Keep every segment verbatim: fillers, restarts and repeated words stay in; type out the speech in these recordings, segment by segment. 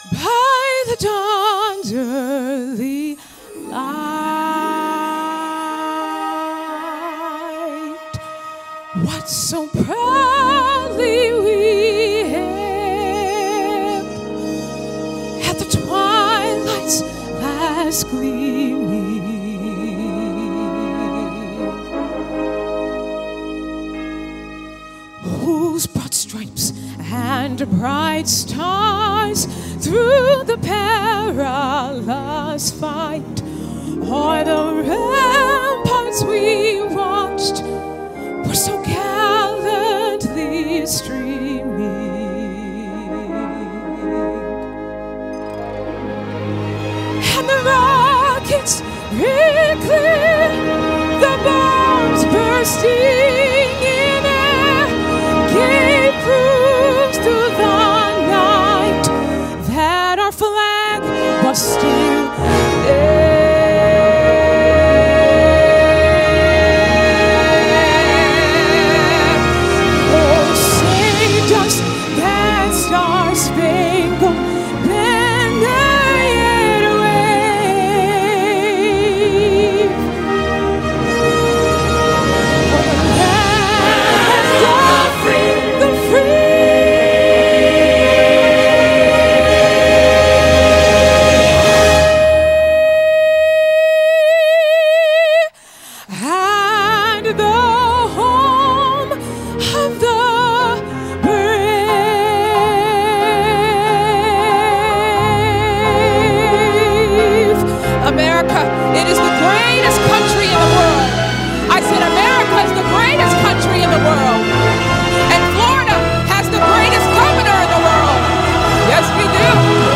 by the dawn's early light. What so proudly we hailed at the twilight's last gleaming, whose broad stripes and bright stars through the perilous fight o'er the ramparts we watched were so gallantly streaming, and the rockets ring clear, the bombs bursting in air gave proofs through the night that our flag was still there. Oh, say does that star-spangled banner yet wave for the land of the and the home of the brave. America, it is the greatest country in the world. I said America is the greatest country in the world. And Florida has the greatest governor in the world. Yes, we do.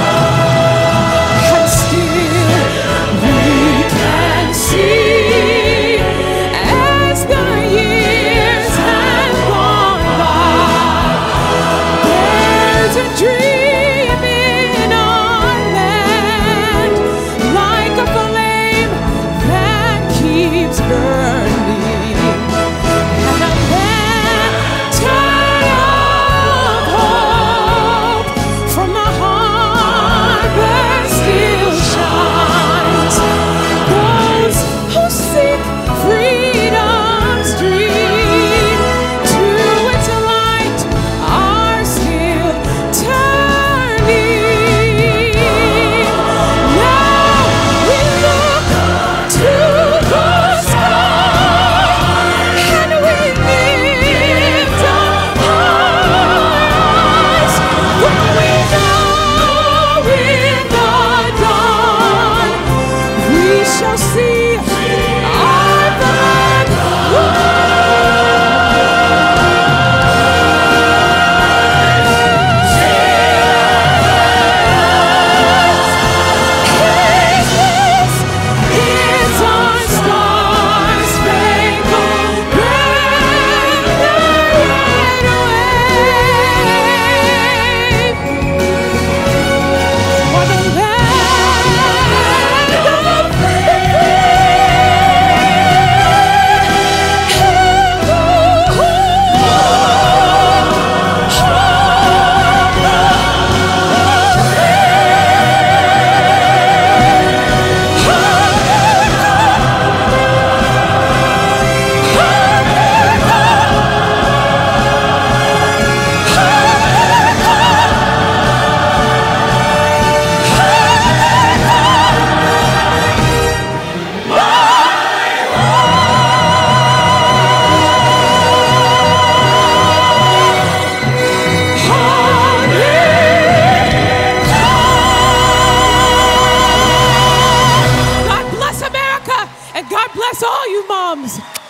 And still we can see as the years have gone by, there's a dream in our land, like a flame that keeps burning, and a lantern of hope from the harbor still shines. Those who seek freedom's dream to its light are still turning. Now we look to the sky and we lift up our eyes, for we know in the dawn we shall see our flag rise. It's our star-spangled banner yet wave for the land of the God bless America, and God bless all you moms.